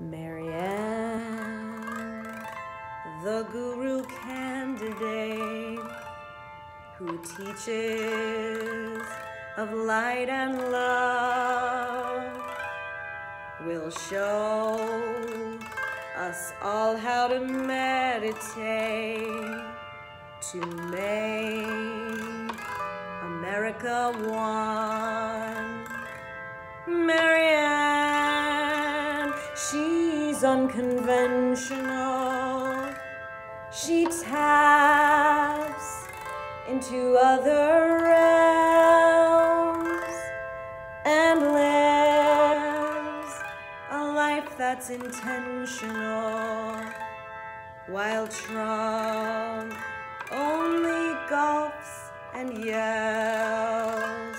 Marianne, the guru candidate who teaches of light and love, will show us all how to meditate to make America one. Marianne, she's unconventional. She taps into other realms and lives a life that's intentional, while Trump only gulps and yells.